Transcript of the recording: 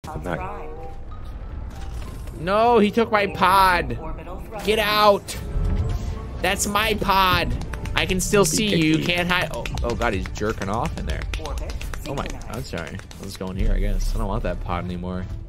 Come back. No, he took my pod. Get out. That's my pod. I can still see you. Can't hide. Oh God, he's jerking off in there. Oh my, I'm sorry. Let's go in here, I guess. I don't want that pod anymore.